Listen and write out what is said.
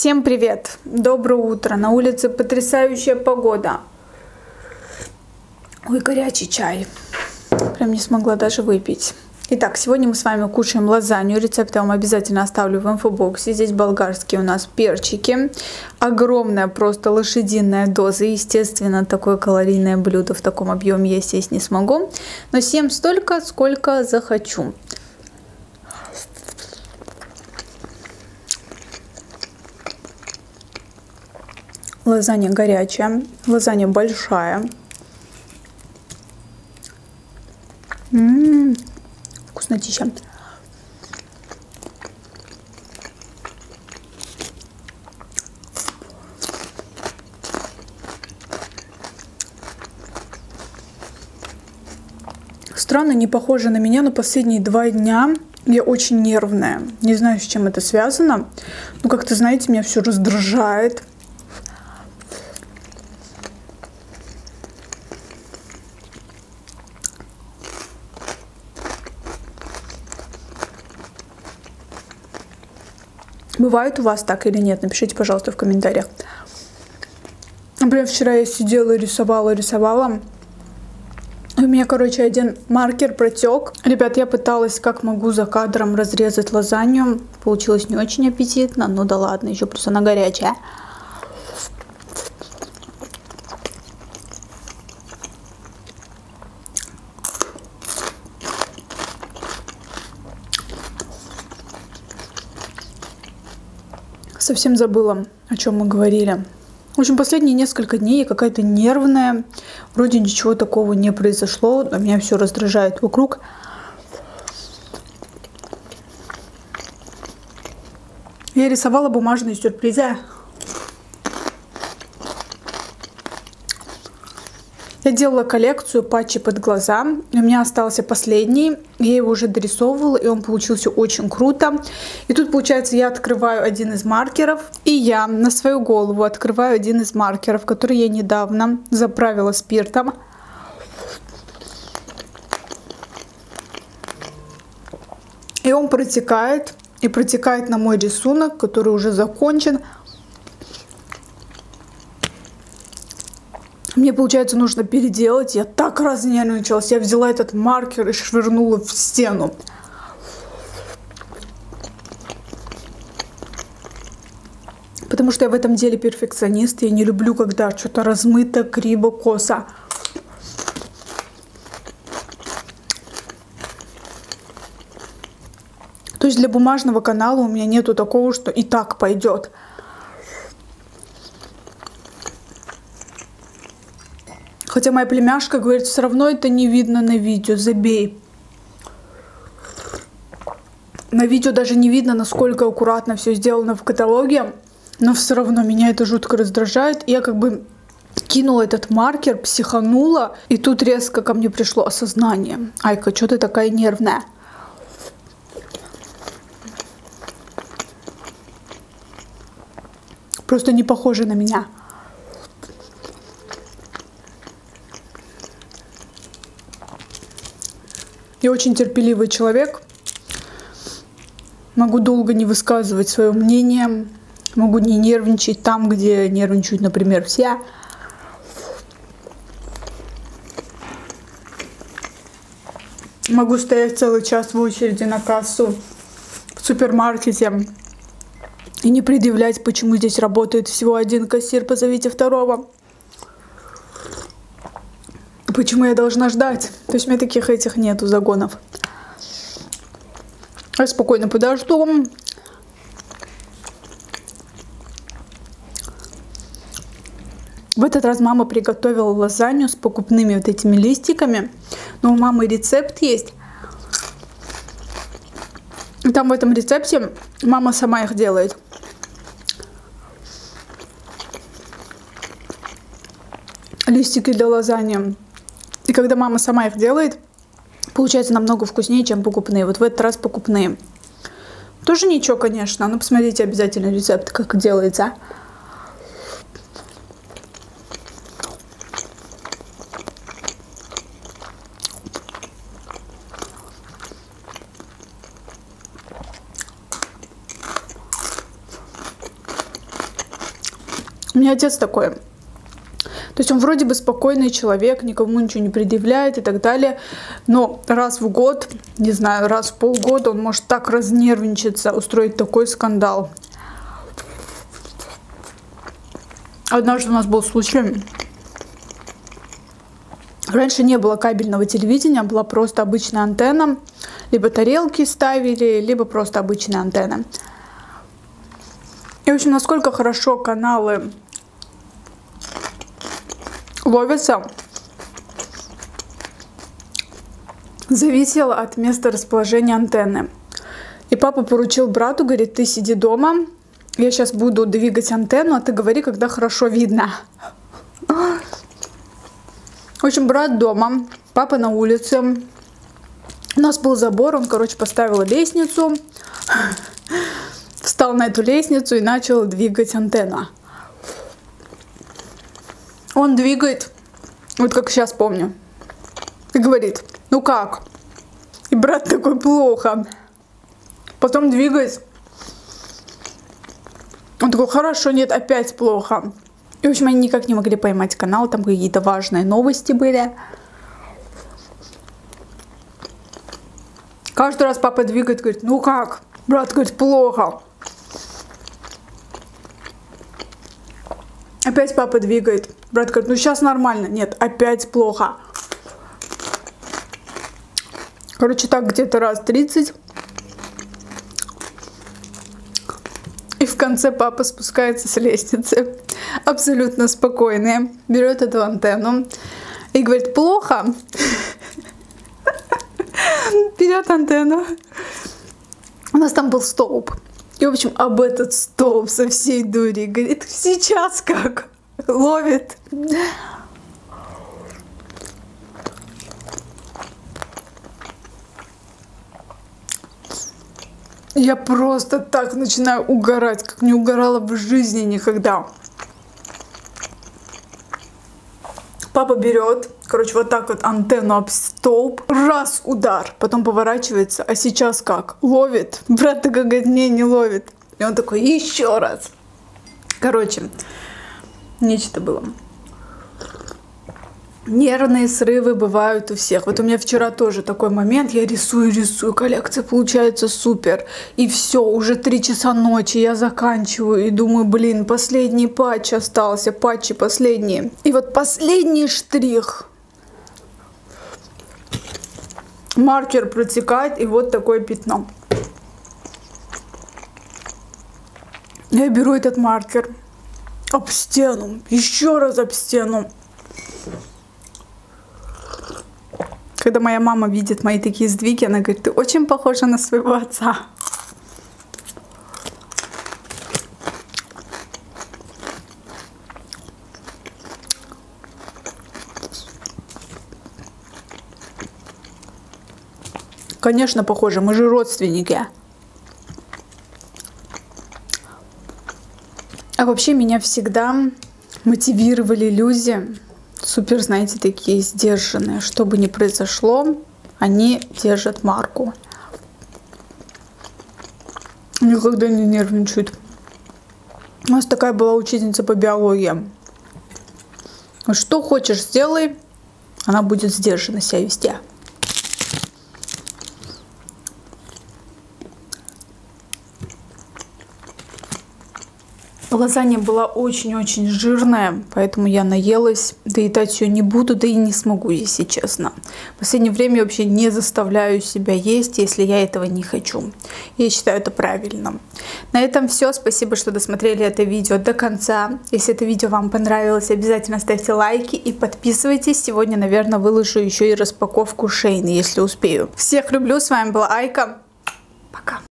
Всем привет! Доброе утро! На улице потрясающая погода. Ой, горячий чай. Прям не смогла даже выпить. Итак, сегодня мы с вами кушаем лазанью. Рецепт я вам обязательно оставлю в инфобоксе. Здесь болгарские у нас перчики. Огромная, просто лошадиная доза. Естественно, такое калорийное блюдо в таком объеме я съесть не смогу. Но съем столько, сколько захочу. Лазанья горячая, лазанья большая. Вкуснотища. Странно, не похоже на меня, но последние 2 дня я очень нервная. Не знаю, с чем это связано. Но как-то, знаете, меня все раздражает. Бывает у вас так или нет? Напишите, пожалуйста, в комментариях. Например, вчера я сидела, рисовала. У меня, короче, один маркер протек. Ребят, я пыталась, как могу, за кадром разрезать лазанью. Получилось не очень аппетитно. Ну да ладно, еще плюс она горячая. Совсем забыла, о чем мы говорили. В общем, последние несколько дней я какая-то нервная. Вроде ничего такого не произошло, но меня все раздражает вокруг. Я рисовала бумажные сюрпризы. Я делала коллекцию патчи под глаза. У меня остался последний. Я его уже дорисовывала, и он получился очень круто. И тут, получается, я открываю один из маркеров. И я на свою голову открываю один из маркеров, который я недавно заправила спиртом. И он протекает. И протекает на мой рисунок, который уже закончен. Мне, получается, нужно переделать. Я так разнервничалась. Я взяла этот маркер и швырнула в стену. Потому что я в этом деле перфекционист. Я не люблю, когда что-то размыто, криво, косо. То есть для бумажного канала у меня нету такого, что и так пойдет. Хотя моя племяшка говорит, все равно это не видно на видео, забей. На видео даже не видно, насколько аккуратно все сделано в каталоге. Но все равно меня это жутко раздражает. Я как бы кинула этот маркер, психанула. И тут резко ко мне пришло осознание. Айка, что ты такая нервная? Просто не похоже на меня. Я очень терпеливый человек. Могу долго не высказывать свое мнение. Могу не нервничать там, где нервничают, например, все. Могу стоять целый час в очереди на кассу в супермаркете и не предъявлять, почему здесь работает всего один кассир, позовите второго. Почему я должна ждать? То есть у меня таких этих нету загонов. Я спокойно подожду. В этот раз мама приготовила лазанью с покупными вот этими листиками. Но у мамы рецепт есть. И там в этом рецепте мама сама их делает. Листики для лазаньи. И когда мама сама их делает, получается намного вкуснее, чем покупные. Вот в этот раз покупные. Тоже ничего, конечно. Но посмотрите обязательно рецепт, как делается. У меня отец такой. То есть он вроде бы спокойный человек, никому ничего не предъявляет и так далее. Но раз в год, не знаю, раз в полгода он может так разнервничаться, устроить такой скандал. Однажды у нас был случай. Раньше не было кабельного телевидения, была просто обычная антенна. Либо тарелки ставили, либо просто обычная антенна. И, в общем, насколько хорошо каналы ловятся, зависело от места расположения антенны. И папа поручил брату, говорит, ты сиди дома, я сейчас буду двигать антенну, а ты говори, когда хорошо видно. В общем, брат дома, папа на улице. У нас был забор, он, короче, поставил лестницу, встал на эту лестницу и начал двигать антенну. Он двигает, вот как сейчас помню, и говорит, ну как? И брат такой, плохо. Потом двигает. Он такой, хорошо, нет, опять плохо. И, в общем, они никак не могли поймать канал, там какие-то важные новости были. Каждый раз папа двигает, говорит, ну как? Брат говорит, плохо. Опять папа двигает. Брат говорит, ну сейчас нормально. Нет, опять плохо. Короче, так где-то раз 30. И в конце папа спускается с лестницы. Абсолютно спокойный. Берет эту антенну. И говорит, плохо. Берет антенну. У нас там был столб. И, в общем, об этот столб со всей дури. Говорит, сейчас как? Ловит. Я просто так начинаю угорать, как не угорала в жизни никогда. Папа берет, короче, вот так вот антенну об столб, раз удар, потом поворачивается, а сейчас как? Ловит. Брат такой говорит, не ловит. И он такой, еще раз. Короче, нечто было. Нервные срывы бывают у всех. Вот у меня вчера тоже такой момент. Я рисую, коллекция получается супер. И все, уже 3 часа ночи я заканчиваю. И думаю, блин, последний патч остался. Патчи последние. И вот последний штрих. Маркер протекает, и вот такое пятно. Я беру этот маркер. Об стену. Еще раз об стену. Когда моя мама видит мои такие сдвиги, она говорит, ты очень похожа на своего отца. Конечно, похожа, мы же родственники. А вообще меня всегда мотивировали люди, супер, знаете, такие сдержанные. Что бы ни произошло, они держат марку. Никогда не нервничают. У нас такая была учительница по биологии. Что хочешь, сделай, она будет сдержанно себя вести. Лазанья была очень-очень жирная, поэтому я наелась. Доедать ее не буду, да и не смогу, если честно. В последнее время я вообще не заставляю себя есть, если я этого не хочу. Я считаю это правильно. На этом все. Спасибо, что досмотрели это видео до конца. Если это видео вам понравилось, обязательно ставьте лайки и подписывайтесь. Сегодня, наверное, выложу еще и распаковку Шейны, если успею. Всех люблю. С вами была Айка. Пока.